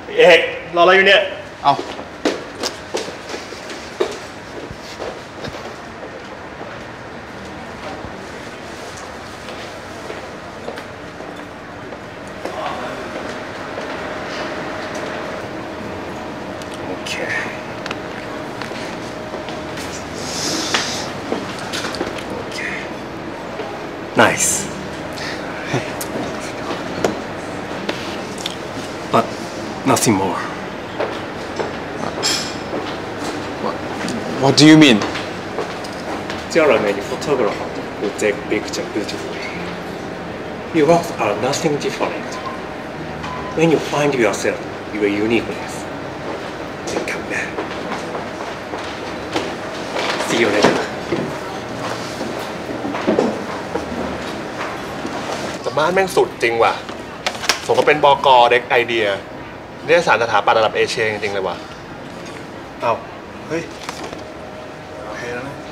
เอกรออะไรอยู่เนี่ยเอาโอเค nice but nothing more What do you mean? There are many photographers who take pictures beautifully. Yours are nothing different. When you find yourself, your uniqueness, then come back. See you later. แต่บ้านแม่งสุดจริงว่ะสมกับเป็นบก.เด็กไอเดียนิตยสารสถาปัตย์ระดับเอเชียจริงๆเลยว่ะเอ้าเฮ้ยโอเคแล้วนะ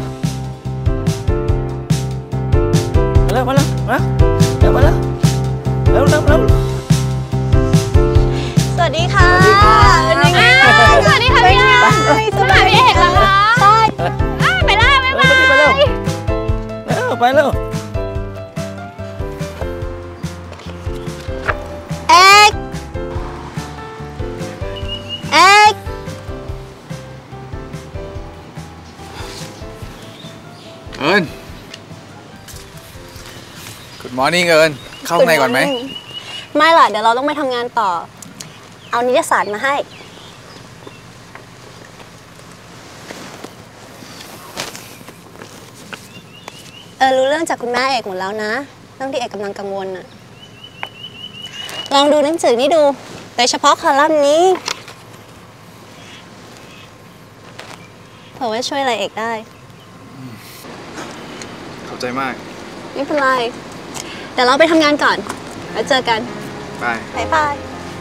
มาแล้วเร็วสวัสดีค่ะเป็นยังไงสวัสดีค่ะพี่อาสวัสดีพี่เอกเหรอคะใช่ไปแล้วไปเร็วเอกเอิญ Good morning เอิญเข้าข้างในก่อนไหมไม่ล่ะเดี๋ยวเราต้องไปทำงานต่อเอานิตยสารมาให้รู้เรื่องจากคุณแม่เอกหมดแล้วนะเรื่องที่เอกกำลังกังวลน่ะลองดูหนังสือนี่ดูโดยเฉพาะคอลัมน์นี้เผื่อว่าช่วยอะไรเอกได้ขอบใจมากไม่เป็นไรเดี๋ยวเราไปทำงานก่อนแล้วเจอกันบ๊ายบาย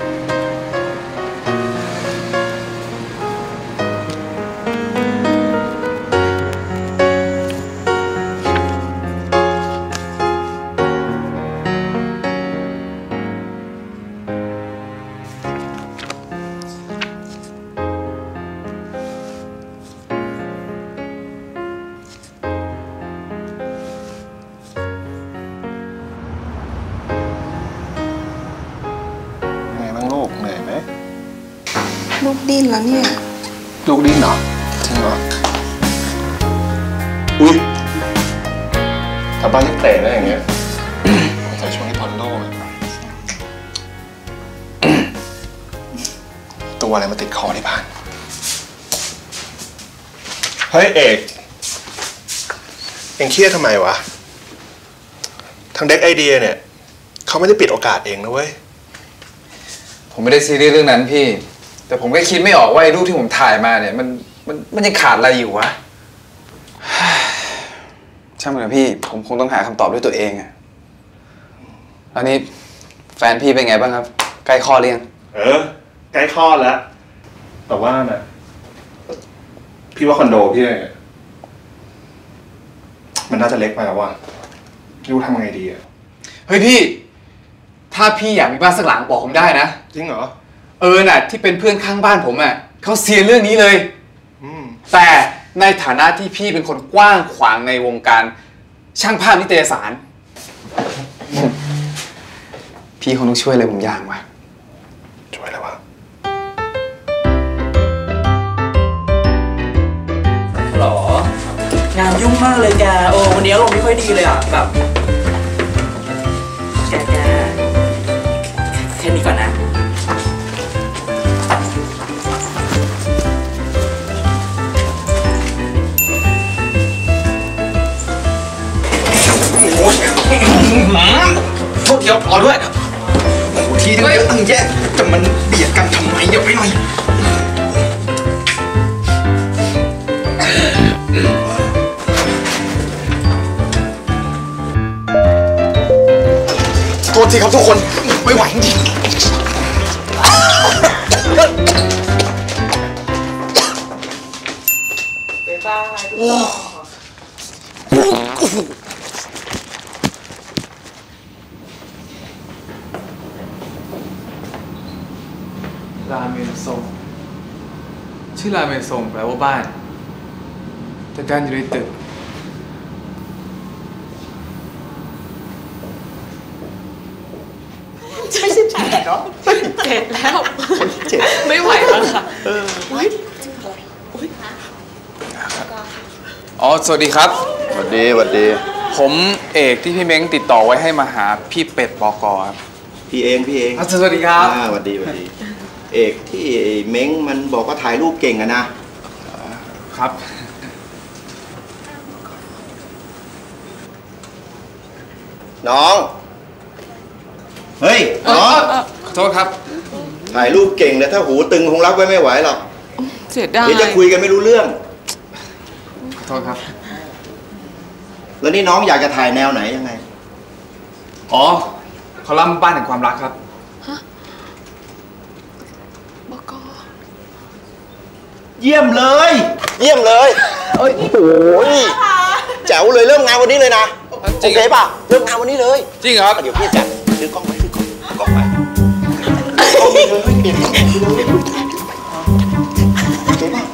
ลูกดิ้นแล้วเนี่ยลูกดิ้นเหรอจริงเหรออุ้ยทำบ้านเล็กเตะได้อย่างเงี้ยใส่ช่วงที่พอนโล่ตัวอะไรมาติดคอที่บ้านเฮ้ยเอกเอ็งเครียดทำไมวะทางเด็กไอเดียเนี่ยเขาไม่ได้ปิดโอกาสเองนะเว้ยผมไม่ได้ซีเรียสเรื่องนั้นพี่แต่ผมก็คิดไม่ออกว่าไอ้รูปที่ผมถ่ายมาเนี่ยมันยังขาดอะไรอยู่วะช่างมันเถอะพี่ผมคงต้องหาคำตอบด้วยตัวเองอะแล้วนี่แฟนพี่เป็นไงบ้างครับใกล้คลอดหรือยังใกล้คลอดแล้วแต่ว่านะพี่ว่าคอนโดพี่เนี่ยมันน่าจะเล็กไปแล้วว่ะไม่รู้ทำไงดีอะเฮ้ยพี่ถ้าพี่อยากมีบ้านสักหลังบอกผมได้นะจริงเหรอน่ะที่เป็นเพื่อนข้างบ้านผมอ่ะเขาเซียนเรื่องนี้เลยแต่ในฐานะที่พี่เป็นคนกว้างขวางในวงการช่างภาพนิตยสารพี่คงต้องช่วยอะไรผมอย่างวะช่วยอะไรวะหรองานยุ่งมากเลยแกวันนี้อารมณ์ไม่ค่อยดีเลยอ่ะแบบแกแค่นี้ก่อนนะโทษเดียวพอด้วยโอ้โหทีนึงเยอะตั้งแยะแต่มันเบียดกันทำไมอย่าไปหน่อยโทษทีครับทุกคนไม่ไหวจริงโอ้ราเมนทรงชื่อราเมนทรงแปลว่าบ้านแต่การอยู่ในตึกใช่18เหรอ7แล้วไม่ไหวแล้วค่ะอ๋อสวัสดีครับสวัสดีสวัสดีผมเอกที่พี่เม้งติดต่อไว้ให้มาหาพี่เป็ดบก.ครับพี่เองสวัสดีครับสวัสดีเอกที่เม้งมันบอกว่าถ่ายรูปเก่งอะนะครับ น้องเฮ้ยน้องขอโทษครับถ่ายรูปเก่งแต่ถ้าหูตึงคงรับไว้ไม่ไหวหรอกเสียดายเดี๋ยวจะคุยกันไม่รู้เรื่องขอโทษครับแล้วนี่น้องอยากจะถ่ายแนวไหนยังไงอ๋อคอลัมน์บ้านแห่งความรักครับเยี่ยมเลยโอ้ยแจ๋วเลยเริ่มงานวันนี้เลยนะโอเคป่ะเริ่มงานวันนี้เลยจริงครับเดี๋ยวพี่จัดซื้อกล้องไปกล้องไปกล้องไปเลยเปลี่ยนกล้องไปเลยโอเคป่ะ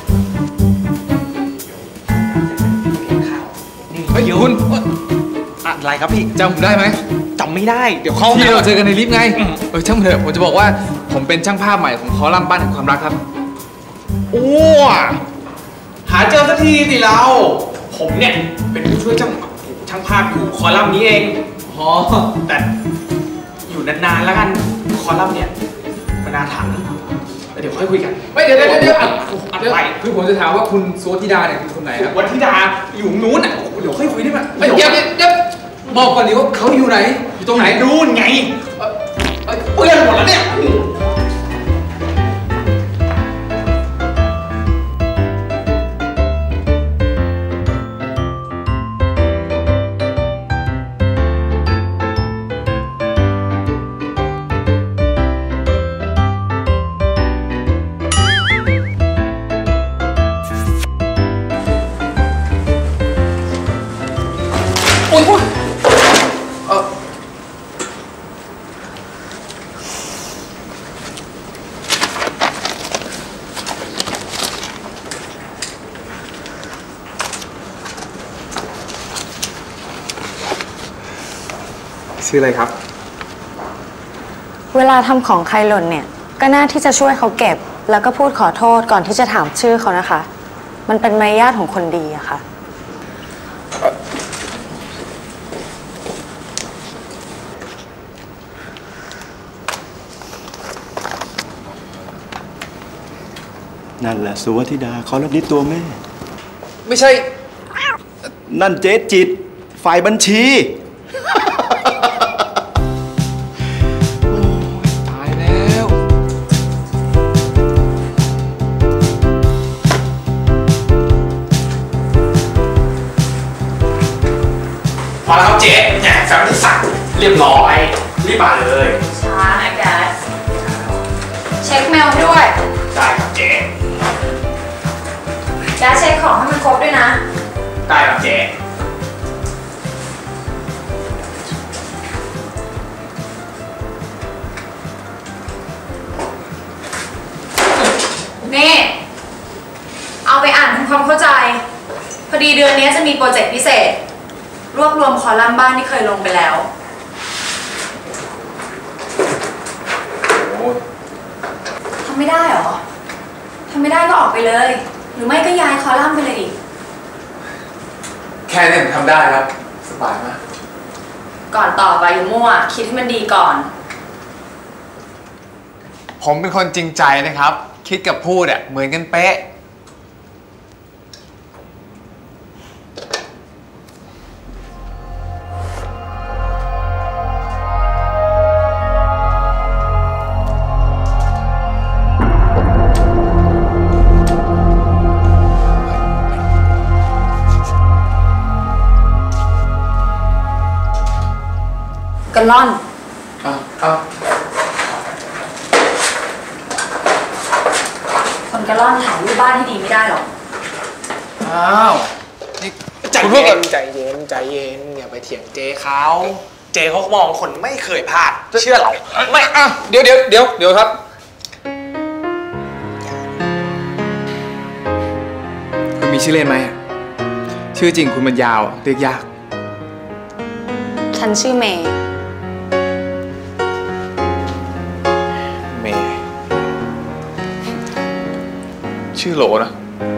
เฮ้ยคุณอะไรครับพี่จำผมได้ไหมจำไม่ได้เดี๋ยวที่เราเจอกันในลิฟต์ไงช่างเถอะผมจะบอกว่าผมเป็นช่างภาพใหม่ของคอลัมน์บ้านแห่งความรักครับโอ้หาเจอสักทีสิเราผมเนี่ยเป็นผู้ช่วยช่างภาพอยู่คอลัมน์นี้เองอ๋อแต่อยู่นานๆแล้วกันคอลัมน์เนี่ยมันน่าถามเดี๋ยวค่อยคุยกันไม่เดี๋ยวอะไรคือผมจะถามว่าคุณโซธิดาเนี่ยคือคนไหนครับวันธิดาอยู่นู้นอ่ะเดี๋ยวค่อยคุยได้ไหมเดี๋ยวบอกก่อนดิว่าเขาอยู่ไหนอยู่ตรงไหนนู้นไงเปื้อนหมดแล้วเนี่ยชื่ออะไรครับเวลาทำของใครหล่นเนี่ยก็น่าที่จะช่วยเขาเก็บแล้วก็พูดขอโทษก่อนที่จะถามชื่อเขานะคะ มันเป็นมารยาทของคนดีอะค่ะนั่นแหละสุวธิดาเขารับนิดตัวแม่ไม่ใช่นั่นเจ๊จิตฝ่ายบัญชีตายแล้วพอแล้วเจ๊เนี่ยแฟนที่สั่งเรียบร้อยรีบมาเลยช้านะแกเช็คเมลด้วยได้ครับเจ๊แกเช็คของให้มันครบด้วยนะได้ครับเจ๊นี่ เอาไปอ่านทำความเข้าใจ พอดีเดือนนี้จะมีโปรเจกต์พิเศษ รวบรวมคอลัมน์บ้านที่เคยลงไปแล้วทำไม่ได้หรอทำไม่ได้ก็ออกไปเลย หรือไม่ก็ย้ายคอลัมน์ไปเลยอีกแค่นี้ผมทำได้ครับสบายมากก่อนตอบไปอย่ามั่วคิดให้มันดีก่อนผมเป็นคนจริงใจนะครับคิดกับพูดเหมือนกันเป๊ะกระล่อน คนกระล่อนถ่ายรูปบ้านที่ดีไม่ได้หรอกอ้าวนี่ใจเย็นอย่าไปเถียงเจ๊เขาเจ๊เขามองคนไม่เคยพลาดเชื่อเราไม่เดี๋ยวครับมีชื่อเล่นไหมชื่อจริงคุณมันยาวเรียกยากฉันชื่อเมย์เมย์ชื่อโหลนะ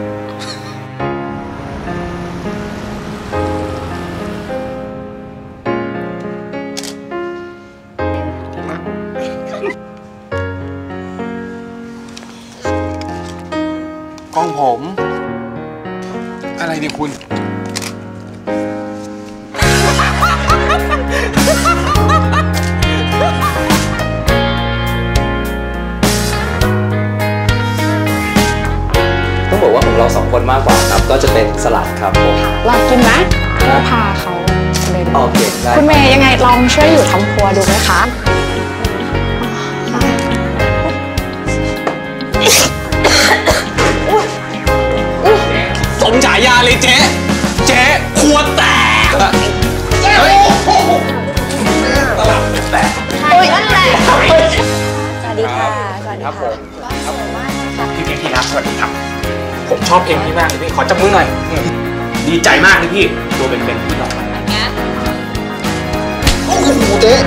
กล้องผมอะไรเนี่ยคุณต้องบอกว่าของเรา2 คนมากกว่าครับก็จะเป็นสลัดครับผมลองกินไหมเพื่อพาเขาเลยโอเคได้คุณเมย์ยังไงลองช่วยอยู่ทำครัวดูไหมคะสมฉายาเลยเจ๊ครัวแตกตลาดแตกโอ้ยนั่นแหละสวัสดีค่ะ สวัสดีครับผค่ะมพี่ครับสวัสดีครับผมชอบเพลงพี่มากเลยพี่ขอจับมือหน่อยดีใจมากเลยพี่ตัวเป็นพี่หล่อมากโอ้โหเจ๊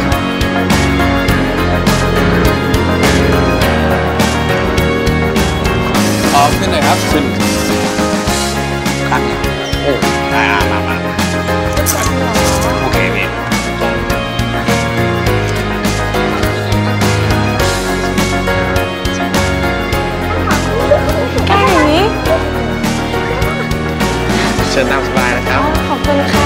ขึ้นหน่อยครับขึ้นตั้งโอ้มาโอเคพี่แค่อย่างนี้เชิญตามสบายนะครับขอบคุณค่ะ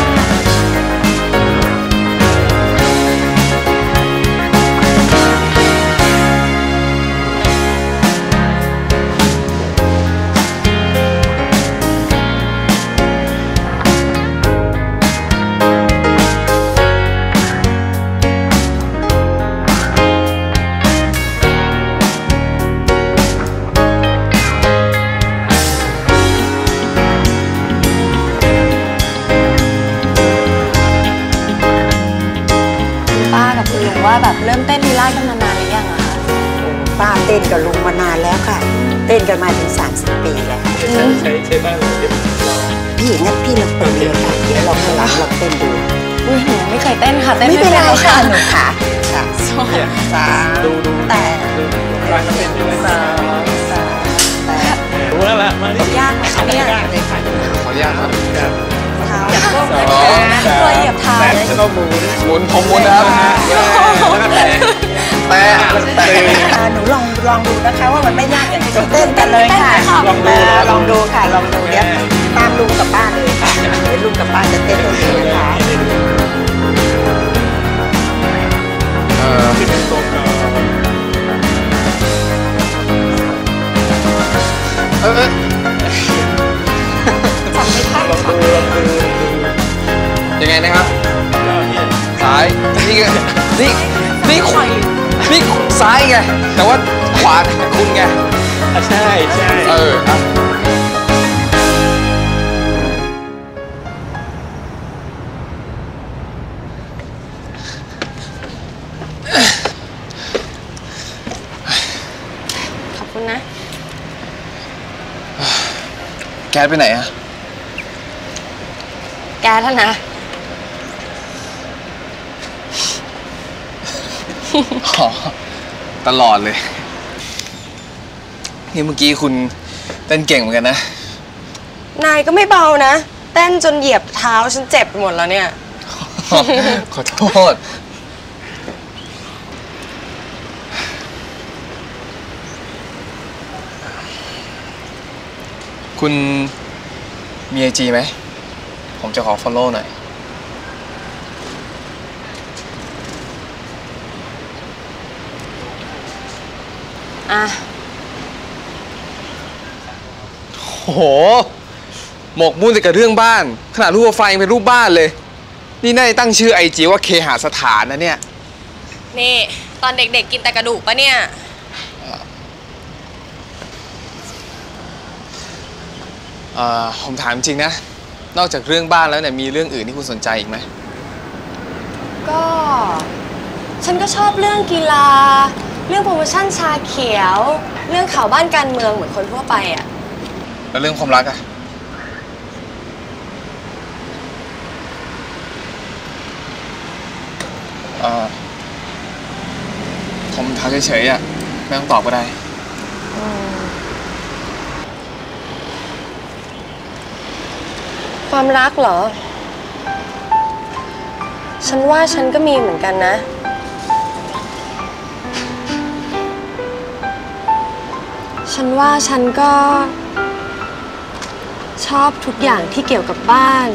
ป้ากับคุณลุงว่าแบบเริ่มเต้นลีลาดกันมานานหรือยังอะคะป้าเต้นกับลุงมานานแล้วค่ะ เต้นกันมาถึง30 ปีแล้วใช่บ้างพี่งั้นพี่ลองเปิดเลยค่ะเดี๋ยวลองให้หลังลองเต้นดูอุ้ยหนูไม่เคยเต้นค่ะเต้นไม่เป็นไรหรอกค่ะหนูค่ะค่ะสามดูแต่การเต้นด้วยตาแต่รู้แล้วล่ะมาดิยากไหมคะเนี่ยเลยค่ะขออนุญาตครับเท้าตัวเหยียบเท้าแล้วก็หมูหมุนผมหมุนนะครับแต่หนูลองดูนะคะว่ามันไม่ยากอย่างที่เต้นกันเลยค่ะลองดูค่ะลองดูเดี๋ยวตามลุงกับป้าเลยค่ะเดี๋ยวลุงกับป้าจะเต้นตรงนี้นะคะยังไงนะครับซ้ายนี่ซ้ายไงแต่ว่าขวาคุณไงใช่ครับขอบคุณนะแก๊สไปไหนอะแกท่านนะอ๋อตลอดเลยนี่เมื่อกี้คุณเต้นเก่งเหมือนกันนะนายก็ไม่เบานะ เต้นจนเหยียบเท้าฉันเจ็บไปหมดแล้วเนี่ยขอโทษ คุณมีIGไหม ผมจะขอ follow หน่อยอ่ะโอ้โห หมกมุ่นแต่กับเรื่องบ้าน ขนาดรูปโปรไฟล์ยังเป็นรูปบ้านเลย นี่น่าจะตั้งชื่อIGว่าเคหสถานนะเนี่ยนี่ ตอนเด็กๆกินแต่กระดูกปะเนี่ยผมถามจริงนะ นอกจากเรื่องบ้านแล้วเนี่ยมีเรื่องอื่นที่คุณสนใจอีกไหมก็ ฉันก็ชอบเรื่องกีฬา เรื่องโปรโมชั่นชาเขียว เรื่องข่าวบ้านการเมืองเหมือนคนทั่วไปอ่ะแล้วเรื่องความรักอะเขาเฉยๆอ่ะไม่ต้องตอบก็ได้ความรักเหรอ ฉันว่าฉันก็มีเหมือนกันนะ ฉันว่าฉันก็ชอบทุกอย่างที่เกี่ยวกับบ้าน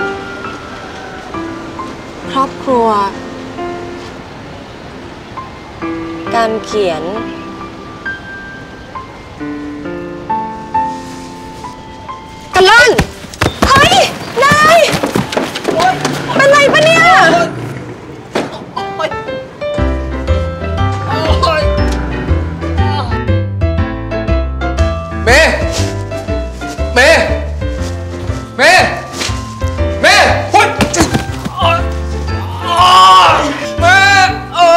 ครอบครัวการเขียนกระล่อนเฮ้ยนายเป็นไรปะเนี่ยเมย์เมย์เมย์เมย์พุ่งเมย์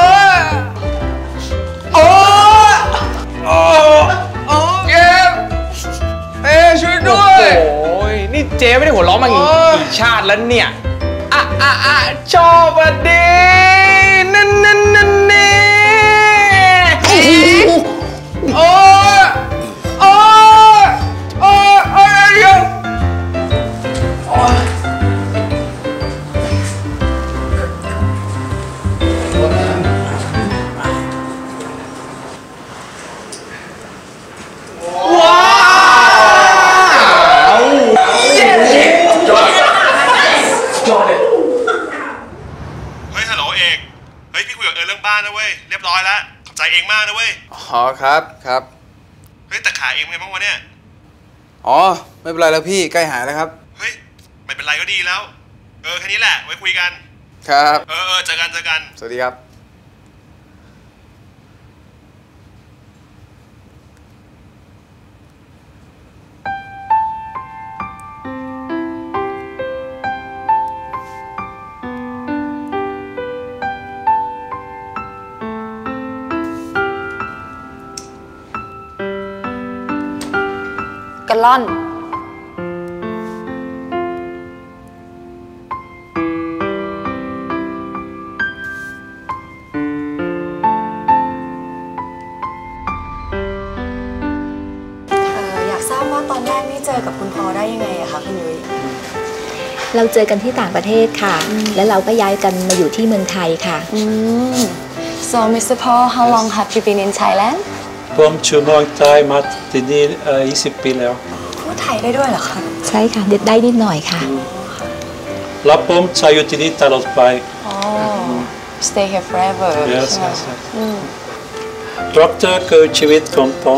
เจ็บเมย์ช่วยด้วยโอ้ยนี่เจ๊ไม่ได้หัวเราะมากี่ชาติแล้วเนี่ยชอบอ่ะดินั่นนี่โอ้บ้านนะเว้ยเรียบร้อยแล้วขอบใจเองมากนะเว้ยอ๋อครับเฮ้ยแต่ขาเองเป็นไงบ้างวะเนี่ยอ๋อไม่เป็นไรแล้วพี่ใกล้หายแล้วครับเฮ้ยไม่เป็นไรก็ดีแล้วแค่นี้แหละไว้คุยกันครับเจอกันสวัสดีครับกระล่อนอยากทราบว่าตอนแรกนี่เจอกับคุณพอได้ยังไงอะคะคุณยุ้ยเราเจอกันที่ต่างประเทศค่ะแล้วเราก็ย้ายกันมาอยู่ที่เมืองไทยค่ะ So Mr. Paul how long have you been in Thailand ผมอยู่เมืองไทยมาที่นี่20 ปีแล้วพูดไทยได้ด้วยเหรอคะใช่ค่ะได้นิดหน่อยค่ะแล้วผมจะอยู่ที่นี่ตลอดไป Stay here forever Yes Doctor คือชีวิตของผม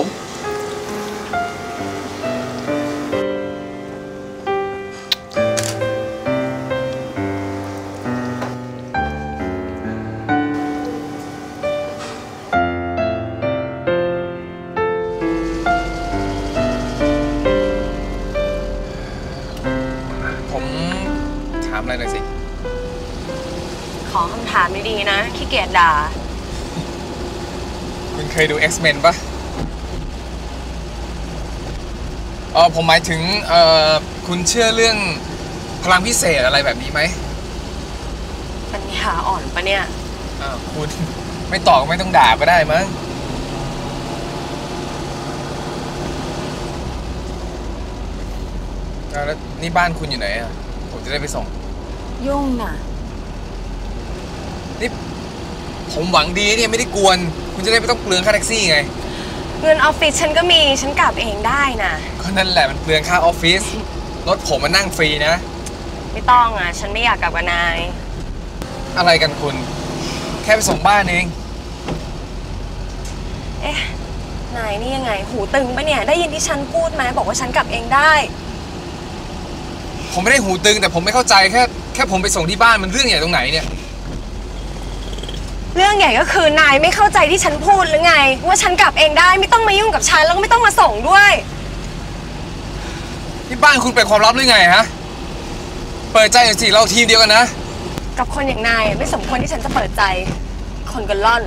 ถามอะไรหน่อยสิขอคำถามดีๆนะขี้เกียจด่าคุณเคยดู X-Men ปะผมหมายถึงคุณเชื่อเรื่องพลังพิเศษอะไรแบบนี้ไหมปัญญาอ่อนปะเนี่ยคุณไม่ตอบก็ไม่ต้องด่าก็ได้มั้งแล้วนี่บ้านคุณอยู่ไหนอ่ะผมจะได้ไปส่งยุ่งน่ะนี่ผมหวังดีเนี่ยไม่ได้กวนคุณจะได้ไม่ต้องเปลืองค่าแท็กซี่ไงเงินออฟฟิศฉันก็มีฉันกลับเองได้นะก็นั่นแหละมันเปลืองค่าออฟฟิศรถผมมันนั่งฟรีนะไม่ต้องอ่ะฉันไม่อยากกลับกับนายอะไรกันคุณแค่ไปส่งบ้านเองนายนี่ยังไงหูตึงปะเนี่ยได้ยินที่ฉันพูดไหมบอกว่าฉันกลับเองได้ผมไม่ได้หูตึงแต่ผมไม่เข้าใจแค่ผมไปส่งที่บ้านมันเรื่องใหญ่ตรงไหนเนี่ยเรื่องใหญ่ก็คือนายไม่เข้าใจที่ฉันพูดหรือไงว่าฉันกลับเองได้ไม่ต้องมายุ่งกับฉันแล้วก็ไม่ต้องมาส่งด้วยที่บ้านคุณเป็นความลับหรือไงฮะเปิดใจหน่อยสิเราทีมเดียวกันนะกับคนอย่างนายไม่สมควรที่ฉันจะเปิดใจคนกระล่อน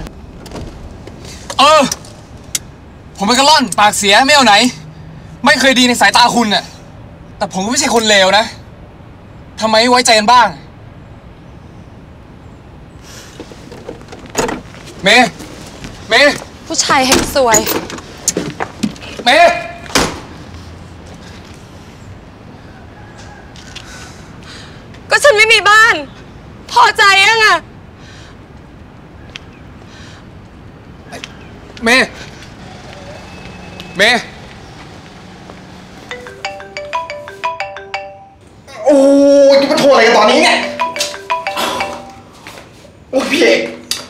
ผมเป็นกระล่อนปากเสียไม่เอาไหนไม่เคยดีในสายตาคุณน่ะแต่ผมก็ไม่ใช่คนเลวนะทำไมไม่ไว้ใจกันบ้างเมย์ผู้ชายเฮงซวยเมย์ก็ฉันไม่มีบ้านพอใจยังอะเมย์โอ้ยจะมาโทรอะไรกันตอนนี้เนี่ยโอ้พี่เอก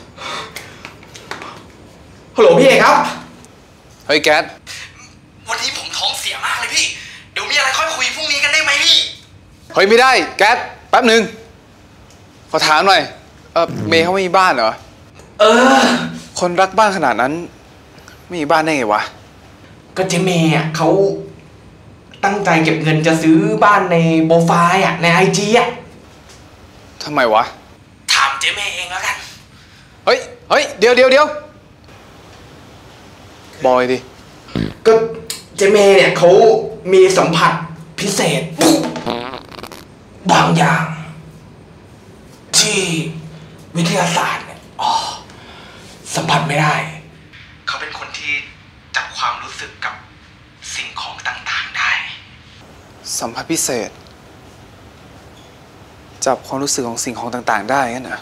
ฮัลโหลพี่เอกครับเฮ้ยแก๊สวันนี้ผมท้องเสียมากเลยพี่เดี๋ยวมีอะไรค่อยคุยพรุ่งนี้กันได้ไหมพี่เฮ้ยไม่ได้แก๊สแป๊บหนึ่งขอถามหน่อยเมย์เขาไม่มีบ้านเหรอคนรักบ้านขนาดนั้นไม่มีบ้านได้ไงวะก็เจเมย์อ่ะเขาตั้งใจเก็บเงินจะซื้อบ้านในโปรไฟล์อ่ะในIGอ่ะทำไมวะถามเจเมย์เองแล้วกันเฮ้ยเดี๋ยวบอยดิก็เจเมย์เนี่ยเขามีสัมผัสพิเศษบางอย่างที่วิทยาศาสตร์เนี่ยสัมผัสไม่ได้เขาเป็นคนที่จับความรู้สึกกับสิ่งของต่างๆได้สัมผัสพิเศษจับความรู้สึกของสิ่งของต่างๆได้งั้นเหรอ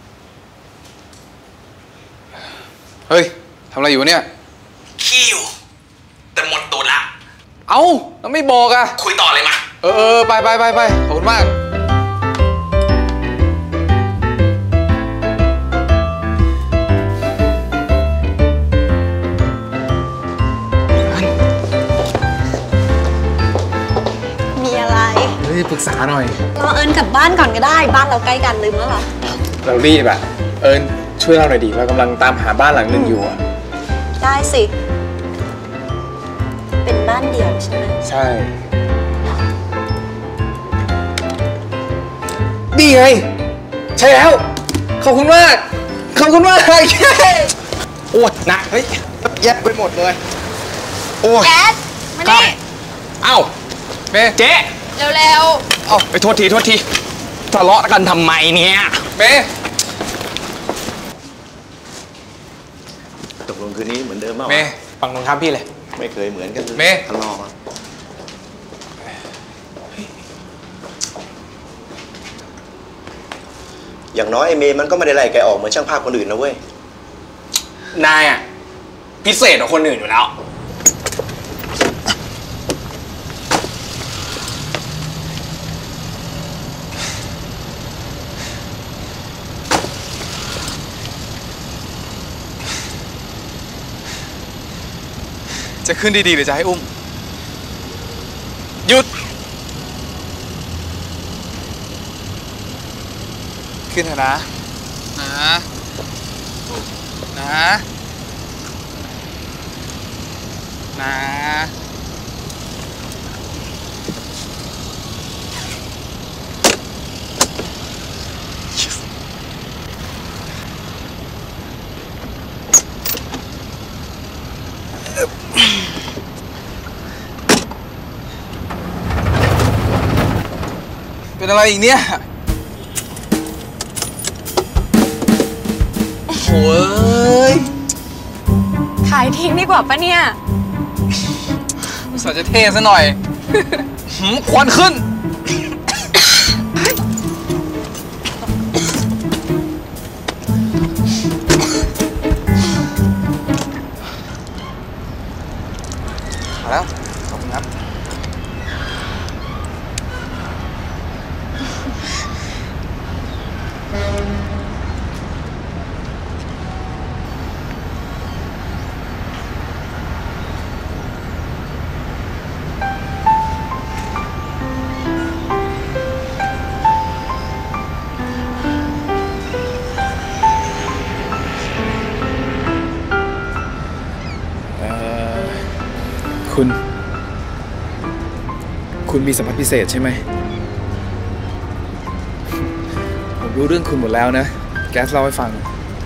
เฮ้ยทำอะไรอยู่เนี่ยขี้อยู่แต่หมดตูดละเอ้าแล้วไม่บอกอะคุยต่อเลยมาไปขอบคุณมากปรึกษาหน่อยรอเอิญกลับบ้านก่อนก็ได้บ้านเราใกล้กันลืมแล้วเหรอเรารีบอะเอิญช่วยเราหน่อยดิเรากำลังตามหาบ้านหลังหนึ่งอยู่อะได้สิเป็นบ้านเดี่ยวใช่ไหมใช่ดีไงใช่แล้วขอบคุณมากโอ้ยหนักเฮ้ยแยกไปหมดเลยโอ้ยแก๊สมานี่เอ้าเมย์เจ๊เร็วๆเอาไปโทษทีทะเลาะกันทำไมเนี่ยเมย์ตกลงคืนนี้เหมือนเดิมมั้ยเมย์ฟังตรงข้ามพี่เลยไม่เคยเหมือนกันเมย์ทะเลาะอย่างน้อยไอ้เมย์มันก็ไม่ได้ไล่แกออกเหมือนช่างภาพคนอื่นนะเว้ยนายอ่ะพิเศษกว่าคนอื่นอยู่แล้วจะขึ้นดีๆหรือจะให้อุ้มหยุดขึ้นเถอะนะเป็นอะไรอีกเนี่ยโอ้ยขายทิ้งดีกว่าปะเนี่ยสวยจะเท่ซะหน่อยควันขึ้นมาแล้วขอบคุณครับคุณมีสัมผัสพิเศษใช่ไหมผมรู้เรื่องคุณหมดแล้วนะแก๊สเล่าให้ฟัง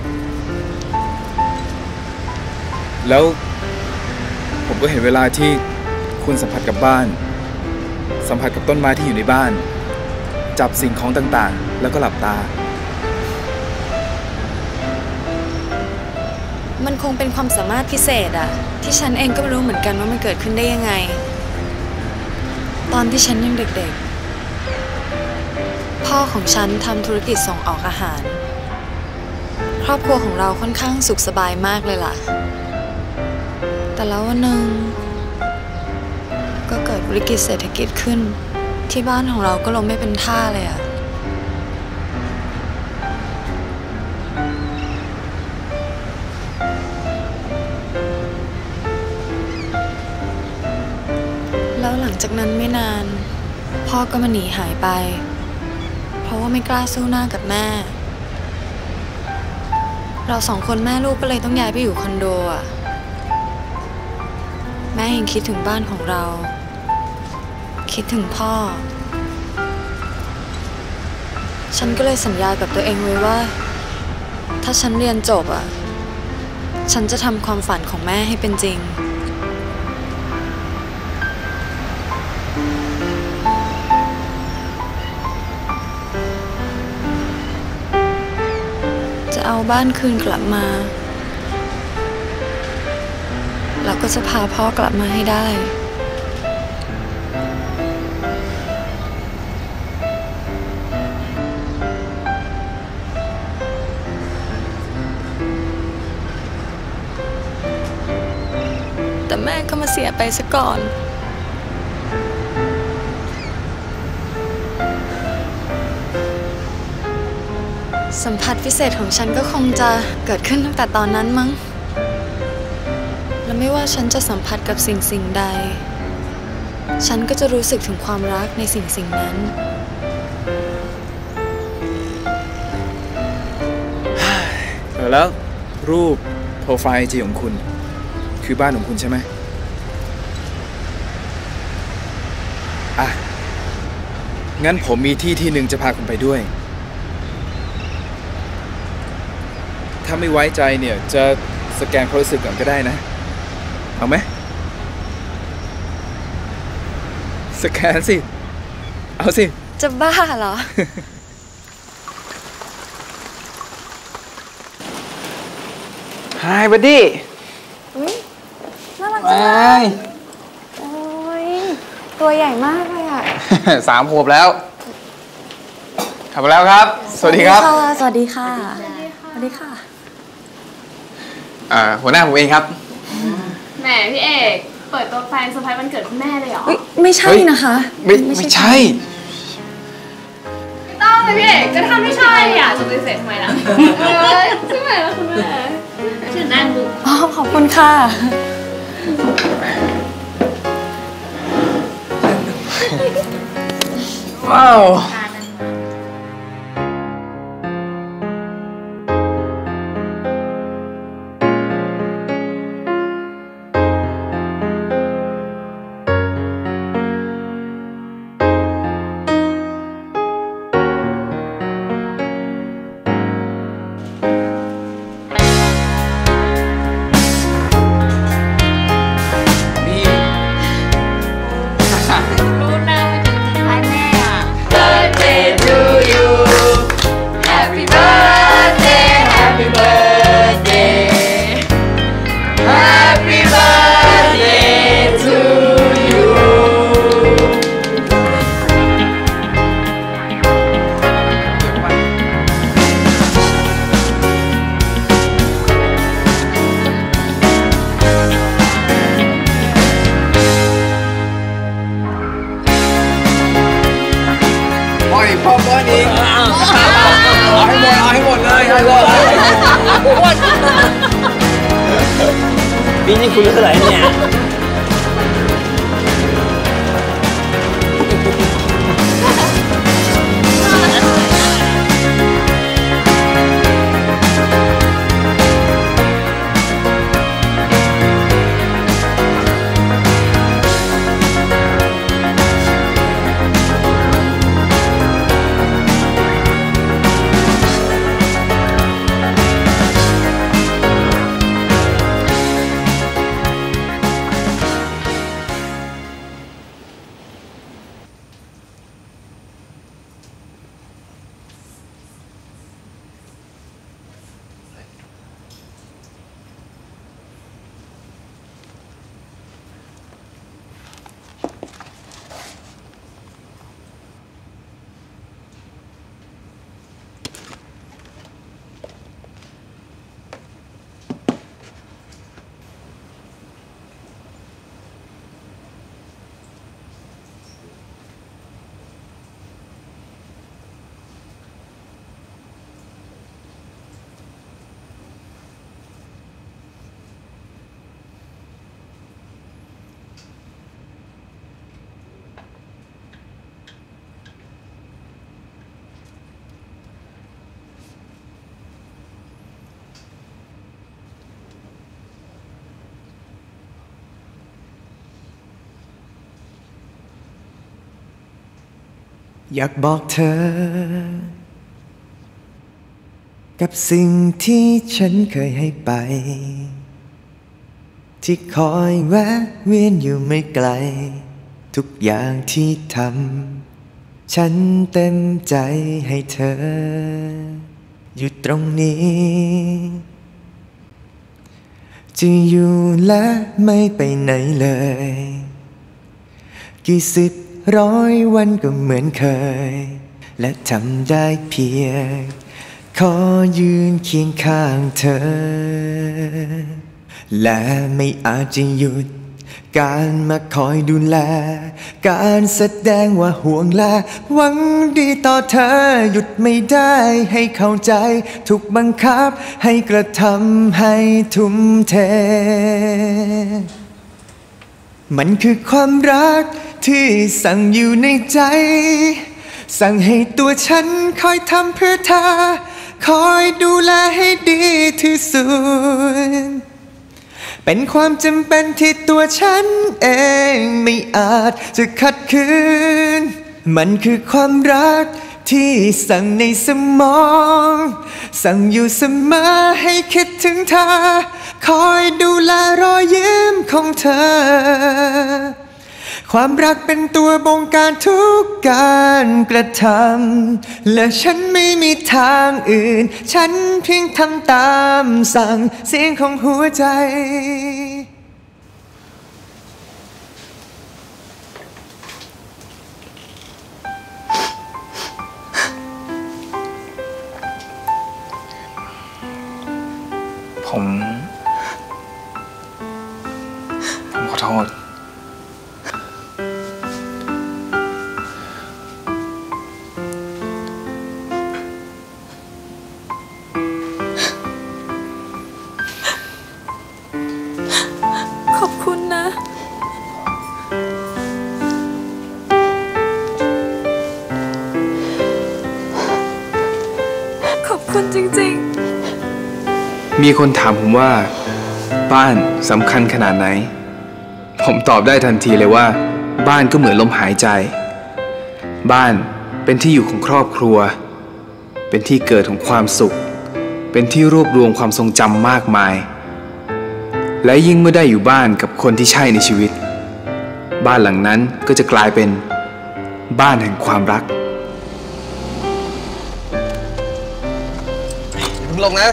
แล้วผมก็เห็นเวลาที่คุณสัมผัสกับบ้านสัมผัสกับต้นไม้ที่อยู่ในบ้านจับสิ่งของต่างๆแล้วก็หลับตามันคงเป็นความสามารถพิเศษอะที่ฉันเองก็ไม่รู้เหมือนกันว่ามันเกิดขึ้นได้ยังไงตอนที่ฉันยังเด็กๆพ่อของฉันทำธุรกิจส่งออกอาหารครอบครัวของเราค่อนข้างสุขสบายมากเลยล่ะแต่แล้ววันหนึ่งก็เกิดวิกฤตเศรษฐกิจขึ้นที่บ้านของเราก็ล้มไม่เป็นท่าเลยอะแล้วหลังจากนั้นไม่นานพ่อก็มาหนีหายไปเพราะว่าไม่กล้าสู้หน้ากับแม่เราสองคนแม่ลูกก็เลยต้องย้ายไปอยู่คอนโดอะแม่ยังคิดถึงบ้านของเราคิดถึงพ่อฉันก็เลยสัญญากับตัวเองไว้ว่าถ้าฉันเรียนจบอะฉันจะทำความฝันของแม่ให้เป็นจริงจะเอาบ้านคืนกลับมาแล้วก็จะพาพ่อกลับมาให้ได้แต่แม่ก็มาเสียไปซะก่อนสัมผัสพิเศษของฉันก็คงจะเกิดขึ้นตั้งแต่ตอนนั้นมั้งและไม่ว่าฉันจะสัมผัสกับสิ่งใดฉันก็จะรู้สึกถึงความรักในสิ่งนั้นแล้วรูปโปรไฟล์IGของคุณคือบ้านของคุณใช่ไหมอ่ะงั้นผมมีที่หนึ่งจะพาคุณไปด้วยถ้าไม่ไว้ใจเนี่ยจะสแกนความรู้สึกก่อนก็ได้นะเอาไหมสแกนสิเอาสิจะบ้าเหรอ Hi buddy น่ารักจังเลยโอ้ยตัวใหญ่มากเลยอ่ะ 3 ขวบแล้วกลับมาแล้วครับสวัสดีครับสวัสดีค่ะสวัสดีค่ะหัวหน้าผมเองครับแหมพี่เอกเปิดตัวแฟนเซอร์ไพรส์วันเกิดคุณแม่เลยเหรอไม่ใช่นะคะไม่ใช่ไม่ต้องเลยพี่เอกจะทำไม่ใช่อ่ะจะปฏิเสธทำไมล่ะใช่ไหมล่ะคุณแม่เชิญนั่งดูอ๋อขอบคุณค่ะว้าวปีนี้คุณเท่าไหร่เนี่ยอยากบอกเธอกับสิ่งที่ฉันเคยให้ไปที่คอยแวะเวียนอยู่ไม่ไกลทุกอย่างที่ทำฉันเต็มใจให้เธออยู่ตรงนี้จะอยู่และไม่ไปไหนเลยกี่สิบร้อยวันก็เหมือนเคยและทำได้เพียงขอยืนเคียงข้างเธอและไม่อาจจะหยุดการมาคอยดูแลการแสดงว่าห่วงและหวังดีต่อเธอหยุดไม่ได้ให้เข้าใจถูกบังคับให้กระทำให้ทุ่มเทมันคือความรักที่สั่งอยู่ในใจสั่งให้ตัวฉันคอยทำเพื่อเธอคอยดูแลให้ดีที่สุดเป็นความจำเป็นที่ตัวฉันเองไม่อาจจะขัดขืนมันคือความรักที่สั่งในสมองสั่งอยู่เสมอให้คิดถึงเธอคอยดูแลรอยยิ้มของเธอความรักเป็นตัวบงการทุกการกระทำและฉันไม่มีทางอื่นฉันเพียงทำตามสั่งเสียงของหัวใจผมขอโทษขอบคุณนะขอบคุณจริงๆมีคนถามผมว่าบ้านสำคัญขนาดไหนผมตอบได้ทันทีเลยว่าบ้านก็เหมือนลมหายใจบ้านเป็นที่อยู่ของครอบครัวเป็นที่เกิดของความสุขเป็นที่รวบรวมความทรงจำมากมายและยิ่งเมื่อได้อยู่บ้านกับคนที่ใช่ในชีวิตบ้านหลังนั้นก็จะกลายเป็นบ้านแห่งความรักมึงลงนะ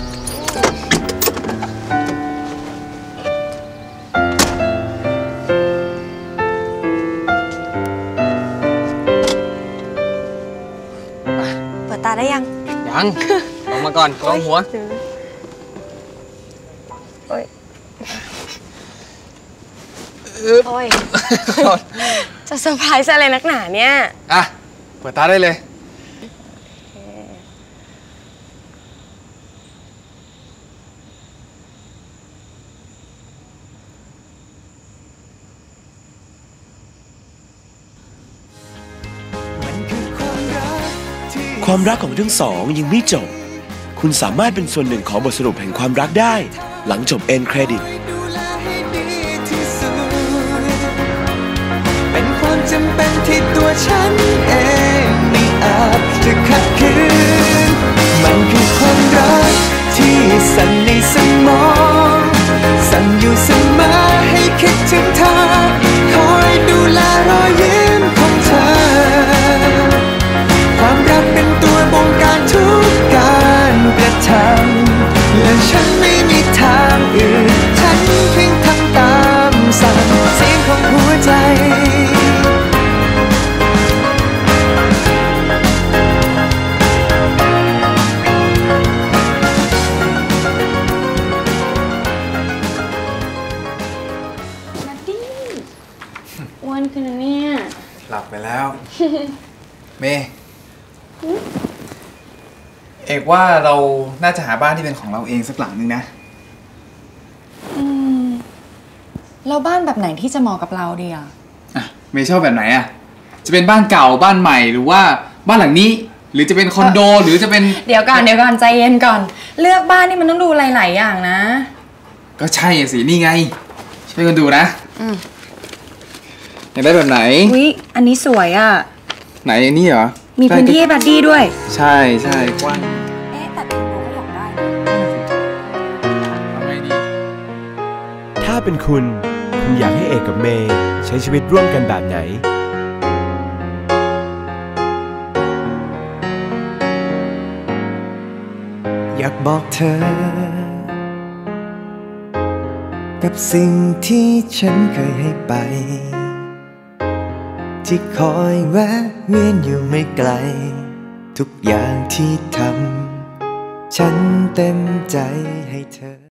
เปิดตาได้ยังยังลงมาก่อนลงหัวโอ้ยจะเซอร์ไพรส์อะไรนักหนาเนี่ยอ่ะเปิดตาได้เลยความรักของทั้งสองยังไม่จบคุณสามารถเป็นส่วนหนึ่งของบทสรุปแห่งความรักได้หลังจบ End Credit เป็นความจำเป็นที่ตัวฉันเองไม่อาจจะขัดขืนมันคือความรักที่สั่งในสมองสั่งอยู่เสมอให้คิดถึงเธอคอยดูแลรอยยิ้มของเธอความรักเป็นตัวบงการทุกการกระทำและฉันไม่มีทางอื่นฉันเพียงทำตามสั่งเสียงของหัวใจอ้วนขึ้นนะเนี่ยหลับไปแล้ว เมย์เอกว่าเราน่าจะหาบ้านที่เป็นของเราเองสักหลังนึงนะแล้วบ้านแบบไหนที่จะเหมาะกับเราดีอ่ะเมย์ชอบแบบไหนอ่ะจะเป็นบ้านเก่าบ้านใหม่หรือว่าบ้านหลังนี้หรือจะเป็นคอนโดหรือจะเป็นเดี๋ยวก่อนใจเย็นก่อนเลือกบ้านนี่มันต้องดูหลายๆอย่างนะก็ใช่สินี่ไงช่วยกันดูนะอยากได้แบบไหนอุ๊ยอันนี้สวยอ่ะไหนอันนี้เหรอมีพื้นที่ให้บัดดี้ด้วยใช่ใช่กว้างถ้าเป็นคุณอยากให้เอกกับเมย์ใช้ชีวิตร่วมกันแบบไหนอยากบอกเธอกับสิ่งที่ฉันเคยให้ไป ที่คอยแวะเวียนอยู่ไม่ไกล ทุกอย่างที่ทำฉันเต็มใจให้เธอ